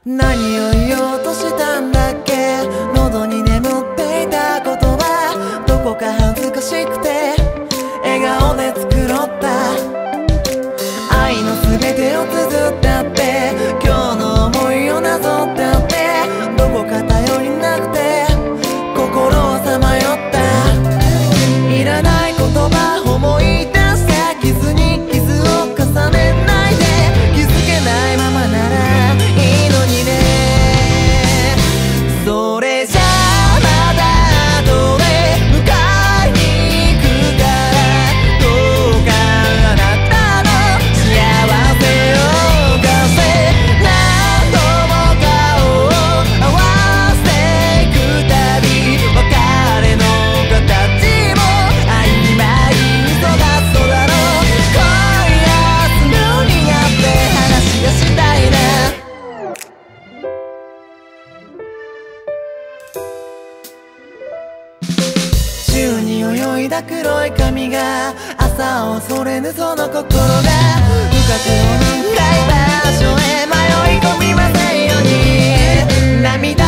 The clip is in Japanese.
何を言おうとしたんだっけ。喉に眠っていた言葉、どこか恥ずかしくて笑顔で繕った愛の全てを綴ったって、今日の思いをなぞったって、どこか頼りなくて心をさまよった。いらない言葉思い出した傷に傷を重ねないで、気づけないままならいいのにね。それじゃあまだ後で迎えに行くから、どうかあなたの幸せを貸して、何度も顔を合わせていくたび、別れの形も曖昧に嘘がそうだろう。今夜すぐに会って話がしたいな。宙に泳いだ黒い髪が朝を恐れぬその心が、深く深い場所へ迷い込みませんように。涙